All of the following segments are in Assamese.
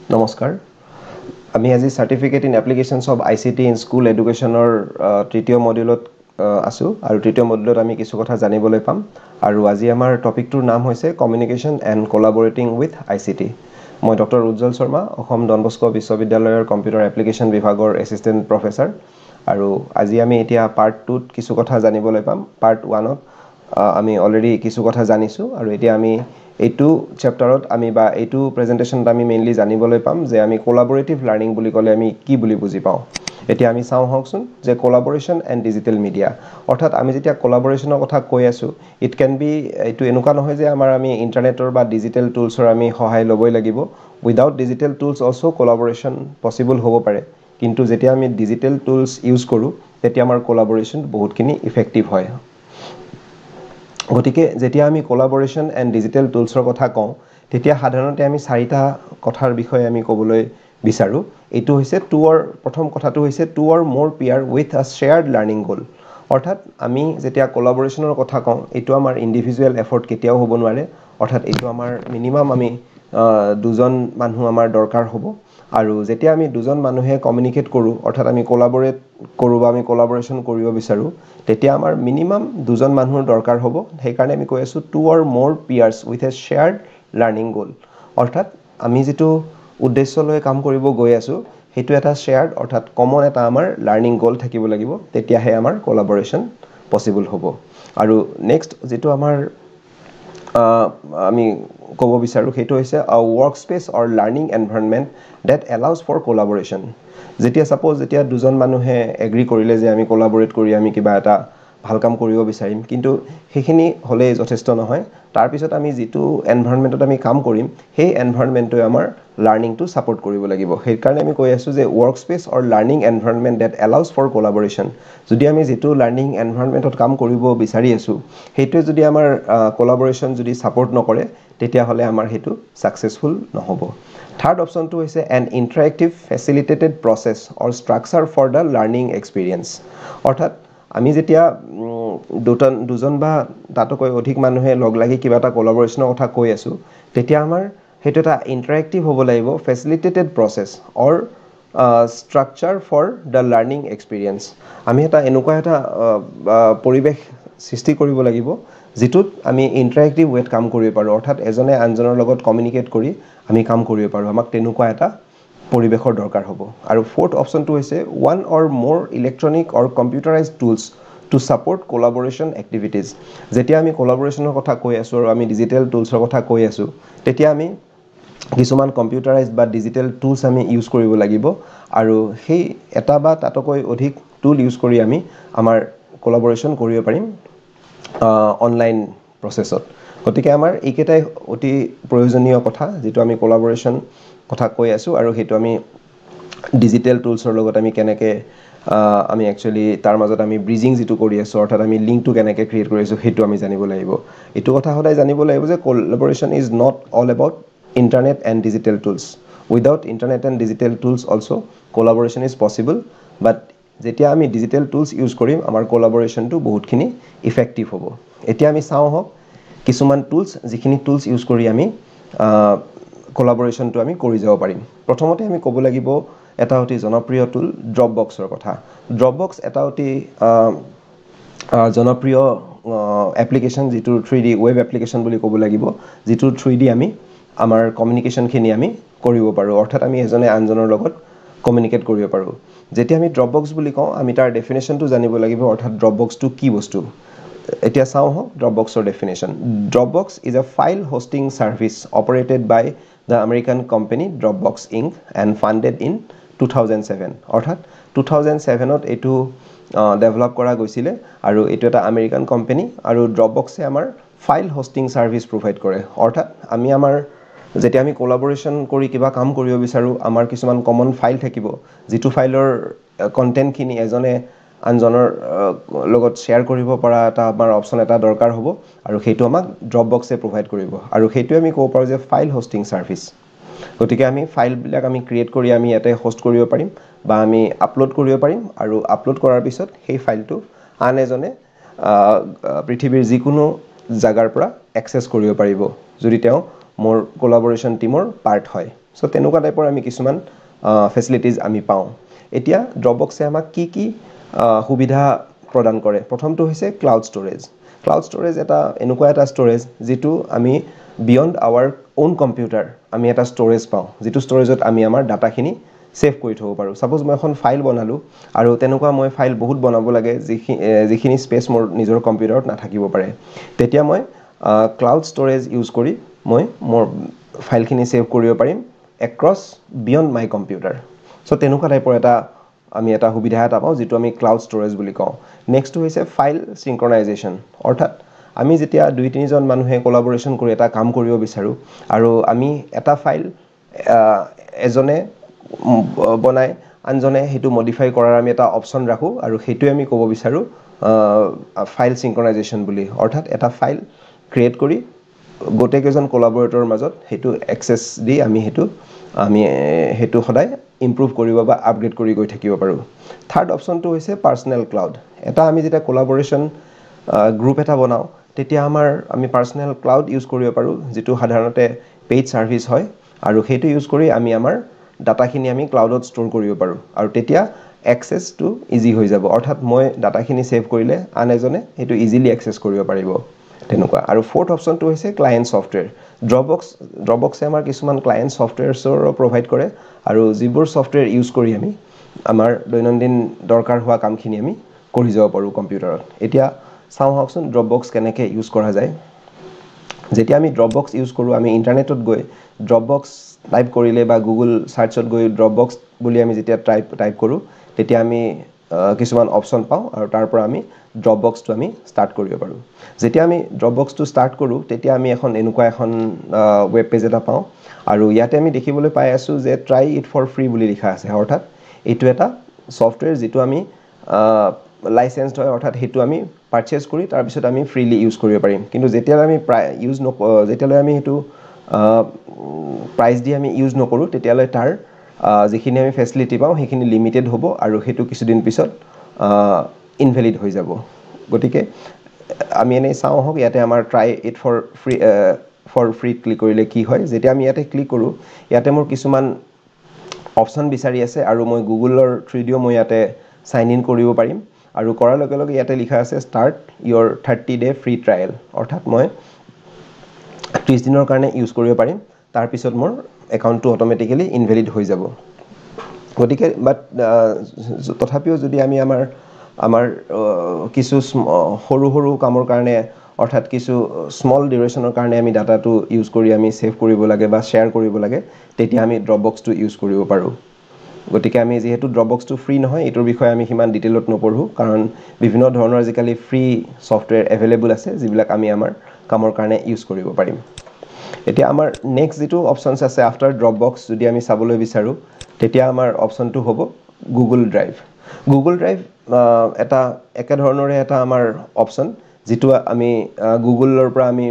নমস্কাৰ আমি আজি certificate in applications of ICT in school এডুকেশনৰ তৃতীয় মডিউলত আছো আৰু তৃতীয় মডিউলত আমি কিছু কথা জানিবলৈ পাম আৰু আজি আমাৰ টপিকটোৰ নাম হৈছে communication and collaborating with ICT মই doctor Ujjwal Sharma Assam Don Bosco বিশ্ববিদ্যালয়ৰ কম্পিউটাৰ এপ্লিকেশন বিভাগৰ এছিষ্টেণ্ট প্ৰফেছৰ আৰু আজি আমি এতিয়া পাৰ্ট 2ত কিছু কথা জানিবলৈ পাম পাৰ্ট 1ত আমি অলৰেডি কিছু কথা জানিছো আৰু এতিয়া আমি এইটো চ্যাপ্টাৰত আমি বা এইটো প্ৰেজেন্টেশনত আমি মেইনলি জানিবলৈ পাম যে আমি কোলাবৰেটিভ লাৰ্নিং বুলি ক'লে আমি কি বুলি বুজি পাওঁ এতিয়া আমি চাওঁ হওকচোন যে কোলাবৰেশন এণ্ড ডিজিটেল মিডিয়া অৰ্থাৎ আমি যেতিয়া কোলাবৰেশনৰ কথা কৈ আছো ইট ক্যান বি এইটো এনেকুৱা নহয় যে আমি ইন্টাৰনেটৰ বা ডিজিটেল টুলছৰ আমি সহায় ল'বই লাগিব without digital tools also collaboration possible হ'ব পাৰে কিন্তু যেতিয়া আমি ডিজিটেল টুলছ ইউজ কৰো তেতিয়া আমাৰ কোলাবৰেশন বহুতখিনি ইফেক্টিভ হয় গতিকে যেতিয়া আমি কোলাবৰেশন এণ্ড ডিজিটেল টুলছৰ কথা কওঁ তেতিয়া সাধাৰণতে আমি চাৰিটা কথাৰ বিষয়ে আমি ক'বলৈ বিচাৰো এইটো হৈছে প্ৰথম কথাটো হৈছে two or more peer with a shared learning goal অৰ্থাৎ আমি যেতিয়া কোলাবৰেশনৰ কথা কওঁ এইটো আমাৰ ইন্ডিভিজুৱেল এফৰ্ট কেতিয়াও হ'ব নোৱাৰে অৰ্থাৎ এইটো আমাৰ মিনিমাম আমি দুজন মানুহ আমাৰ দৰকাৰ হ'ব আৰু যেতিয়া আমি দুজন মানুহে কমিউনিকেট কৰো অৰ্থাৎ আমি কোলাবৰেট কৰো বা আমি কোলাবৰেশন কৰিব বিচাৰো তেতিয়া আমাৰ মিনিমাম দুজন মানুহৰ দৰকাৰ হ'ব সেই কাৰণে আমি কৈ আছো two or more peers with a shared learning goal অৰ্থাৎ আমি যেটো উদ্দেশ্য লৈ কাম কৰিব গৈ আছো হেতু এটা শ্বেয়াৰ্ড অৰ্থাৎ কমন এটা আমাৰ লাৰ্নিং গোল থাকিব লাগিব তেতিয়াহে আমাৰ কোলাবৰেশন পসিবল হ'ব আৰু নেক্সট যেটো আমাৰ আমি ক'ব বিচাৰো হেতু হৈছে a work space or learning environment that allows for collaboration যেতিয়া সাপোজ যেতিয়া দুজন মানুহে এগ্ৰি কৰিলে যে আমি কোলাবৰেট কৰি আমি কিবা এটা ভাল কাম কৰিব বিচাৰিম কিন্তু হেখিনি হলে যথেষ্ট নহয় তাৰ পিছত আমি যেটো এনভায়ৰনমেন্টত আমি কাম কৰিম সেই এনভায়ৰনমেন্টটোৱে আমাৰ লাৰ্নিংটো সাপোৰ্ট কৰিব লাগিব সেই কাৰণে আমি কৈ আছো যে work space or learning environment that allows for collaboration যদি আমি যেটো লাৰ্নিং এনভায়ৰনমেন্টত কাম কৰিব বিচাৰি আছো হেতুৱে যদি আমাৰ কোলাবৰেশন যদি সাপোৰ্ট নকৰে তেতিয়া হলে আমাৰ হেতু সাকসেসফুল নহব থাৰ্ড অপশনটো হৈছে an interactive facilitated process or structure for the learning experience অৰ্থাৎ আমি যেতিয়া দুজন বা তাতকৈ অধিক মানুহে লগ লাগি কিবা এটা কোলাবৰেশনৰ কথা কৈ আছো তেতিয়া আমাৰ হেতু এটা ইন্টাৰেক্টিভ হ'ব লাগিব facilitated process or structure for the learning experience আমি এটা এনেকুৱা এটা পৰিবেশ সৃষ্টি কৰিব লাগিব যেটোত আমি ইন্টাৰেক্টিভ ৱেত কাম কৰিব পাৰো অৰ্থাৎ এজনে আনজনৰ লগত কমিউনিকেট কৰি আমি কাম কৰিব পাৰো আমাক তেনেকুৱা এটা পৰিবেশৰ দৰকাৰ হ'ব আৰু ফৰ্থ অপশনটো হৈছে one or more electronic or computerized tools to support collaboration activities যেতিয়া আমি কোলাবৰেশনৰ কথা কৈ আছো আৰু আমি ডিজিটেল টুলছৰ কথা কৈ আছো তেতিয়া আমি কিছুমান কম্পিউটাৰাইজড বা ডিজিটেল টুলছ আমি ইউজ কৰিব লাগিব আৰু সেই এটা বা তাতকৈ অধিক টুল ইউজ কৰি আমি আমাৰ কোলাবৰেশন কৰিব পাৰিম অনলাইন প্ৰসেছত গতিকে আমাৰ এইকেইটাই অতি প্ৰয়োজনীয় কথা যেটো আমি কোলাবৰেশন কথা কৈ আছো আৰু হেতু আমি ডিজিটেল টুলছৰ লগত আমি কেনেকে আমি একচুয়ালি তাৰ মাজত আমি ব্ৰিজিং যেটো কৰি আছো অৰ্থাৎ আমি লিংকটো কেনেকে ক্ৰিয়েট কৰি আছো হেতু আমি জানিব লাগিব এটো কথা হলাই জানিব লাগিব যে collaboration is not all about internet and digital tools without internet and digital tools also collaboration is possible but যেতিয়া আমি ডিজিটেল টুলছ ইউজ কৰিম আমাৰ কোলাবৰেশনটো বহুতখিনি ইফেক্টিভ হ'ব এতিয়া আমি চাওঁ হক কিছুমান টুলছ যিখিনি টুলছ ইউজ কৰি আমি কোলাবৰেশনটো আমি কৰি যাব পাৰিম প্ৰথমতে আমি ক'ব লাগিব এটা অতি জনপ্ৰিয় টুল ড্ৰপবক্সৰ কথা ড্ৰপবক্স এটা অতি জনপ্ৰিয় এপ্লিকেশন যেটো 3D ওয়েব এপ্লিকেশন বুলি ক'ব লাগিব যেটো 3D আমি আমাৰ কমিউনিকেশ্যন খিনি আমি কৰিব পাৰো অৰ্থাৎ আমি এজনে আনজনৰ লগত কমিউনিকেট কৰিব পাৰো যেতিয়া আমি ড্ৰপবক্স বুলি কওঁ আমি তাৰ ডেফিনেশনটো জানিব লাগিব অৰ্থাৎ ড্ৰপবক্সটো কি বস্তু এতিয়া চাওঁ হক ড্ৰপবক্সৰ definition Dropbox is a file hosting service operated by the American company Dropbox Inc. and funded in 2007 অৰ্থাৎ 2007ত এটো ডেভেলপ কৰা গৈছিলে আৰু এটো এটা আমেৰিকান কোম্পানী আৰু ড্ৰপবক্সে আমাৰ ফাইল হোষ্টিং সাৰ্ভিস প্ৰভাইড কৰে অৰ্থাৎ আমি আমাৰ যেতিয়া আমি কোলাবৰেশন কৰি কিবা কাম কৰিব বিচাৰো আমাৰ কিছুমান কমন ফাইল থাকিব যেটো ফাইলৰ কন্টেন্ট খিনি এজনে আনজনৰ লগত শেয়াৰ কৰিব পৰা এটা আমাৰ অপচন এটা দৰকাৰ হ'ব আৰু হেতু আমাক ড্ৰপবক্সে প্ৰভাইড কৰিব আৰু হেতু আমি ক'ব পাৰো যে ফাইল হোষ্টিং সাৰ্ভিস গতিকে আমি ফাইল বিলাক আমি ক্ৰিয়েট কৰি আমি ইয়াতে হোষ্ট কৰিব পাৰিম বা আমি আপলোড কৰিব পাৰিম আৰু আপলোড কৰাৰ পিছত সেই ফাইলটো আন এজনে পৃথিৱীৰ যিকোনো জাগাৰ পৰা এক্সেস কৰিব পাৰিব যদি তেওঁ মোৰ কোলাবৰেশন টিমৰ পাৰ্ট হয় সো তেনেকুৱা টাইপৰ আমি কিছুমান ফেসিলিটিজ আমি পাওঁ এতিয়া ড্ৰপবক্সে আমাক কি সুবিধা প্ৰদান কৰে প্ৰথমটো হৈছে ক্লাউড ষ্টৰেজ এটা এনেকুৱা এটা ষ্টৰেজ যেটো আমি বিয়ন্ড আৱাৰ ওন কম্পিউটাৰ আমি এটা ষ্টৰেজ পাওঁ যেটো ষ্টৰেজত আমি আমাৰ ডাটাখিনি সেভ কৰি থব পাৰো সাপোজ মই এখন ফাইল বনালো আৰু তেনেকুৱা মই ফাইল বহুত বনাব লাগে যিখিনি স্পেচ মোৰ নিজৰ কম্পিউটাৰত নাথাকিব পাৰে তেতিয়া মই ক্লাউড ষ্টৰেজ ইউজ কৰি মই মোৰ ফাইলখিনি সেভ কৰিব পাৰিম across beyond my computer so তেনেকুৱা টাইপৰ এটা আমি এটা সুবিধা এটা পাওঁ যেটো আমি ক্লাউড ষ্টৰেজ বুলি কওঁ নেক্সট হৈছে ফাইল সিনক্ৰনাইজেশ্যন অৰ্থাৎ আমি যেতিয়া 2-3 জন মানুহে কোলাবোৰেচন কৰি এটা কাম কৰিব বিচাৰো আৰু আমি এটা ফাইল এজনে বনাই আনজনে হেতু মডিফাই কৰাৰ আমি এটা অপচন ৰাখো আৰু হেতু আমি ক'ব বিচাৰো ফাইল সিনক্ৰনাইজেশ্যন বুলি অৰ্থাৎ এটা ফাইল ক্ৰিয়েট কৰি গোটেই কেজন কোলাবোৰেটৰৰ মাজত হেতু এক্সেস দি আমি হেতু সদায় ইমপ্ৰুভ কৰিব বা আপগ্ৰেড কৰি গৈ থাকিব পাৰো থাৰ্ড অপচনটো হৈছে পাৰ্সোনেল ক্লাউড এটা আমি যেটা কোলাবোৰেচন গ্ৰুপ এটা বনাও তেতিয়া আমি পাৰ্সোনেল ক্লাউড ইউজ কৰিব পাৰো যেটো সাধাৰণতে পেইড সাৰ্ভিস হয় আৰু হেতু ইউজ কৰি আমি আমাৰ ডাটাখিনি আমি ক্লাউডত ষ্টৰ কৰিব পাৰো আৰু তেতিয়া এক্সেস টু ইজি হৈ যাব অৰ্থাৎ মই ডাটাখিনি সেভ কৰিলে আন এজনে হেতু ইজিলি এক্সেস কৰিব পাৰিব তেনেকুৱা আৰু ফৰ্থ অপচনটো হৈছে ক্লায়েন্ট সফটওয়্যাৰ ড্ৰপবক্সে আমাৰ কিছুমান ক্লায়েন্ট সফটওয়্যাৰছৰ প্ৰভাইড কৰে আৰু যিবোৰ সফটওয়্যাৰ ইউজ কৰি আমি আমাৰ দৈনন্দিন দৰকাৰ হোৱা কামখিনি আমি কৰি যাব পাৰো কম্পিউটাৰত এতিয়া চাও হকচোন ড্ৰপবক্স কেনেকৈ ইউজ কৰা যায় যেতিয়া আমি ড্ৰপবক্স ইউজ কৰো আমি ইন্টাৰনেটত গৈ ড্ৰপবক্স টাইপ কৰিলে বা গুগল সাৰ্চত গৈ ড্ৰপবক্স বুলি আমি যেতিয়া টাইপ কৰো তেতিয়া আমি কিছুমান অপচন পাওঁ আৰু তাৰ পৰা আমি ড্ৰপবক্সটো আমি ষ্টাৰ্ট কৰিব পাৰো যেতিয়া আমি ড্ৰপবক্সটো ষ্টাৰ্ট কৰো তেতিয়া আমি এনেকুৱা এখন ওয়েব পেজ এটা পাওঁ আৰু ইয়াতে আমি দেখিবলৈ পাই আছো যে ট্ৰাই ইট ফৰ ফ্ৰী বুলি লিখা আছে অৰ্থাৎ এটো এটা সফটওয়্যাৰ যেটো আমি লাইসেন্সড হয় অৰ্থাৎ হেতু আমি পাৰচেজ কৰি তাৰ পিছত আমি ফ্ৰীলি ইউজ কৰিব পাৰিম কিন্তু যেতিয়া আমি যেতিয়ালৈ আমি হেতু প্ৰাইস দি আমি ইউজ নকৰো তেতিয়ালৈ তাৰ যিখিনি আমি ফেসিলিটি পাওঁ সেইখিনি লিমিটেড হ'ব আৰু হেতু কিছুদিন পিছত ইনভ্যালিড হৈ যাব গতিকে আমি এনে চাও হক ইয়াতে আমাৰ try it for free click কৰিলে কি হয় যেতিয়া আমি ইয়াতে ক্লিক কৰো ইয়াতে মোৰ কিছুমান অপচন বিচাৰি আছে আৰু মই গুগলৰ থ্ৰুদিও মই ইয়াতে সাইন ইন কৰিব পাৰিম আৰু কৰাৰ লগে লগে ইয়াতে লিখা আছে start your 30-day free trial অৰ্থাৎ মই 30 দিনৰ কাৰণে ইউজ কৰিব পাৰিম তাৰ পিছত মোৰ একাউণ্টটো অটোমেটিক্যালি ইনভ্যালিড হৈ যাব গতিকে বাট তথাপিও যদি আমি আমাৰ কিছু সৰু কামৰ কাৰণে অৰ্থাৎ কিছু স্মল ডিউৰেচনৰ কাৰণে আমি ডাটাটো ইউজ কৰি আমি সেভ কৰিব লাগে বা শেয়াৰ কৰিব লাগে তেতিয়া আমি ড্ৰপবক্সটো ইউজ কৰিব পাৰো গতিকে আমি যেহেতু ড্ৰপবক্সটো ফ্ৰী নহয় এটোৰ বিষয়ে আমি হিমান ডিটেইলত নপঢ়ো কাৰণ বিভিন্ন ধৰণৰ আজিকালি ফ্ৰী সফটওয়্যাৰ अवेलेबल আছে যিবিলাক আমি আমাৰ কামৰ কাৰণে ইউজ কৰিব পাৰিম এতিয়া আমাৰ নেক্সট যেটো অপচনছ আছে আফটাৰ ড্ৰপবক্স যদি আমি চাবলৈ বিচাৰো তেতিয়া আমাৰ অপচনটো হ'ব গুগল ড্ৰাইভ এটা একে ধৰণৰে এটা আমাৰ অপচন যেটো আমি গুগলৰ পৰা আমি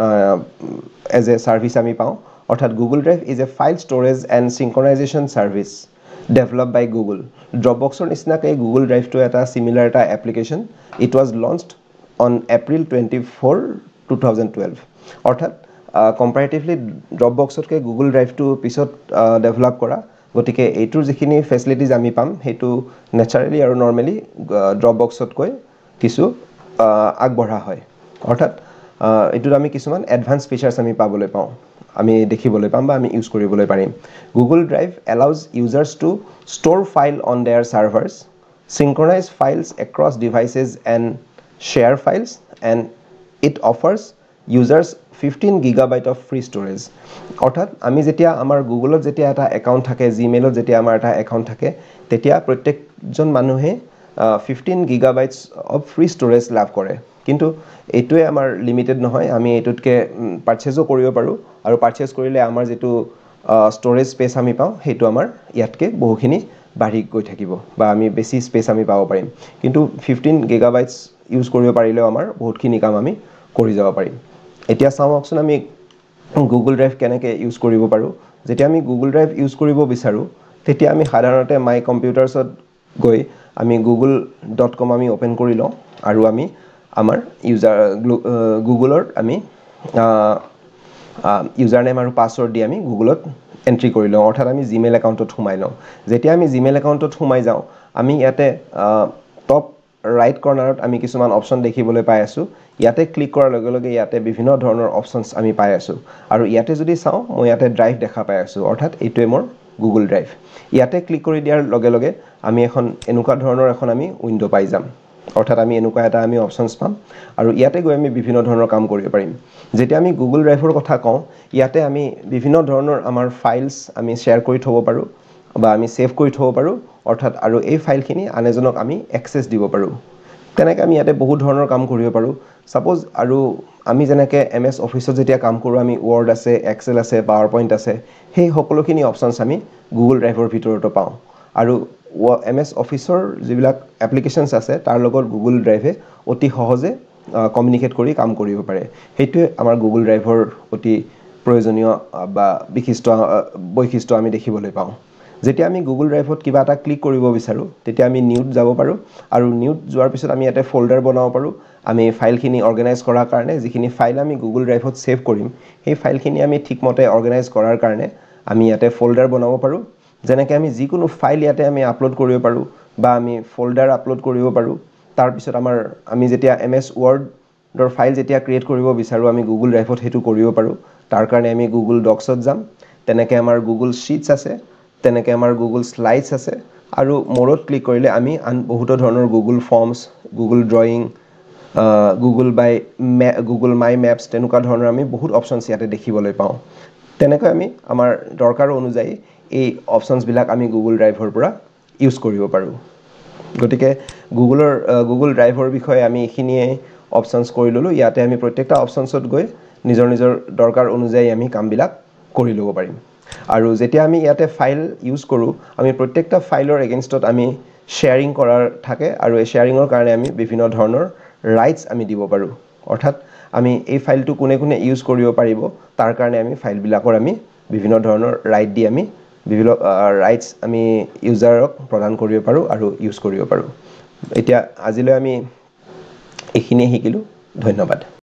এজ এ সাৰ্ভিস আমি পাওঁ অৰ্থাৎ Google Drive is a file storage and synchronisation service developed by Google. Dropboxৰ নিচিনাকৈ Google Drive to এটা similar এটা application. It was launched on April 24, 2012. অৰ্থাৎ comparatively Dropboxতকৈ Google Drive to পিছত ডেভেলপ কৰা গতিকে এইটোৰ যিখিনি ফেসিলিটিজ আমি পাম হেতু নেচাৰেলি আৰু নৰমালি Dropboxতকৈ কিছু আগবঢ়া হয় অৰ্থাৎ এটোত আমি কিছুমান এডভান্স ফিচাৰ্স আমি পাবলৈ পাওঁ আমি দেখিবলৈ পাম বা আমি ইউজ কৰিবলৈ পাৰিম Google Drive allows users to store file on their servers synchronize files across devices and share files and it offers users 15 GB of free storage অৰ্থাৎ আমি যেতিয়া আমাৰ গুগলত যেতিয়া এটা একাউণ্ট থাকে জিমেইলত যেতিয়া আমাৰ এটা একাউণ্ট থাকে তেতিয়া প্ৰত্যেকজন মানুহে 15 GB of free storage লাভ কৰে কিন্তু এটোৱে আমাৰ লিমিটেড নহয় আমি এটোতকে পাৰচেজও কৰিব পাৰো আৰু পাৰচেজ কৰিলে আমাৰ যেটো storage space আমি পাওঁ হেতু আমাৰ ইয়াতকে বহুখিনি বাঢ়ি গৈ থাকিব বা আমি বেছি স্পেচ আমি পাব পাৰিম কিন্তু 15 GB ইউজ কৰিব পাৰিলেও আমাৰ বহুতখিনি কাম আমি কৰি যাব পাৰিম এতিয়া চাও অপচন আমি Google Drive কেনেকৈ ইউজ কৰিব পাৰো যেতিয়া আমি Google Drive ইউজ কৰিব বিচাৰো তেতিয়া আমি সাধাৰণতে মাই কম্পিউটাৰছত গৈ আমি google.com আমি ওপেন কৰি লওঁ আৰু আমি আমাৰ গুগলৰ আমি ইউজাৰ নেম আৰু পাসওয়ার্ড দি আমি গুগলত এন্ট্ৰি কৰি লওঁ অৰ্থাৎ আমি জিমেইল একাউণ্টত সোমাই লওঁ যেতিয়া আমি জিমেইল একাউণ্টত সোমাই যাওঁ আমি ইয়াতে টপ ৰাইট কৰ্নাৰত আমি কিছুমান অপচন দেখিবলৈ পাই আছোঁ ইয়াতে ক্লিক কৰাৰ লগে লগে ইয়াতে বিভিন্ন ধৰণৰ অপচনছ আমি পাই আছোঁ আৰু ইয়াতে যদি চাওঁ মই ইয়াতে ড্ৰাইভ দেখা পাই আছোঁ অৰ্থাৎ এইটোৱে মোৰ গুগল ড্ৰাইভ ইয়াতে ক্লিক কৰি দিয়াৰ লগে লগে আমি এখন এনেকুৱা ধৰণৰ এখন আমি উইন্ডো পাই যাম অৰ্থাৎ আমি এনেকুৱা এটা আমি অপচনছ পাম আৰু ইয়াতে গৈ আমি বিভিন্ন ধৰণৰ কাম কৰিব পাৰিম যেতিয়া আমি গুগল ড্ৰাইভৰ কথা কওঁ ইয়াতে আমি বিভিন্ন ধৰণৰ আমাৰ ফাইলছ আমি শ্বেয়াৰ কৰি থব পাৰোঁ বা আমি সেভ কৰি থব পাৰোঁ অৰ্থাৎ আৰু এই ফাইলখিনি আন এজনক আমি এক্সেছ দিব পাৰোঁ তেনেকৈ আমি ইয়াতে বহুত ধৰণৰ কাম কৰিব পাৰোঁ সাপোজ আৰু আমি যেনেকৈ MS অফিচত যেতিয়া কাম কৰোঁ আমি ওৱৰ্ড আছে এক্সেল আছে পাৱাৰ পইণ্ট আছে সেই সকলোখিনি অপচনছ আমি গুগল ড্ৰাইভৰ ভিতৰতে পাওঁ আৰু MS অফিচৰ যিবিলাক এপ্লিকেশনছ আছে তাৰ লগত গুগল ড্ৰাইভে অতি সহজে কমিউনিকেট কৰি কাম কৰিব পাৰে সেইটোৱে আমাৰ গুগল ড্ৰাইভৰ অতি প্ৰয়োজনীয় বা বিশিষ্ট বৈশিষ্ট্য আমি দেখিবলৈ পাওঁ যেতিয়া আমি গুগল ড্ৰাইভত কিবা এটা ক্লিক কৰিব বিচাৰো তেতিয়া আমি নিউত যাব পাৰো আৰু নিউত যোৱাৰ পিছত আমি ইয়াতে ফোল্ডাৰ বনাব পাৰো আমি ফাইলখিনি অৰ্গানাইজ কৰাৰ কাৰণে যিখিনি ফাইল আমি গুগল ড্ৰাইভত সেভ কৰিম সেই ফাইলখিনি আমি ঠিকমতে অৰ্গানাইজ কৰাৰ কাৰণে আমি ইয়াতে ফোল্ডাৰ বনাব পাৰো যেনেকৈ আমি যিকোনো ফাইল ইয়াতে আমি আপলোড কৰিব পাৰো বা আমি ফোল্ডাৰ আপলোড কৰিব পাৰো তাৰ পিছত আমি যেতিয়া MS Word ফাইল যেতিয়া ক্ৰিয়েট কৰিব বিচাৰো আমি গুগল ড্ৰাইভত হেতু কৰিব পাৰো তাৰ কাৰণে আমি গুগল ডক্সত যাম তেনেকৈ আমাৰ গুগল শ্বীটছ আছে তেনেকৈ আমাৰ গুগল স্লাইডছ আছে আৰু মোৰত ক্লিক কৰিলে আমি আন বহুত ধৰণৰ Google forms Google drawing Google my maps তেনেকুৱা ধৰণৰ আমি বহুত অপচনছ ইয়াতে দেখিবলৈ পাওঁ তেনেকৈ আমি আমাৰ দৰকাৰ অনুযায়ী এই অপচনছ বিলাক আমি গুগল ড্ৰাইভৰ পৰা ইউজ কৰিব পাৰোঁ গতিকে গুগল ড্ৰাইভৰ বিষয়ে আমি এখিনিয়ে অপচনছ কৰি ললো ইয়াতে আমি প্ৰত্যেকটা অপচনছত গৈ নিজৰ নিজৰ দৰকাৰ অনুযায়ী আমি কামবিলাক কৰি ল'ব পাৰিম আৰু যেতিয়া আমি ইয়াতে ফাইল ইউজ কৰোঁ আমি প্ৰত্যেকটা ফাইলৰ এগেইনষ্টত আমি শেয়াৰিং কৰাৰ থাকে আৰু এই শেয়াৰিঙৰ কাৰণে আমি বিভিন্ন ধৰণৰ ৰাইটছ আমি দিব পাৰোঁ অৰ্থাৎ আমি এই ফাইলটো কোনে কোনে ইউজ কৰিব পাৰিব তাৰ কাৰণে আমি ফাইলবিলাকৰ আমি বিভিন্ন ধৰণৰ ৰাইট দি আমি বিভিন্ন ৰাইটছ আমি ইউজাৰক প্ৰদান কৰিব পাৰোঁ আৰু ইউজ কৰিব পাৰোঁ এতিয়া আজিলৈ আমি এইখিনিয়ে শিকিলোঁ ধন্যবাদ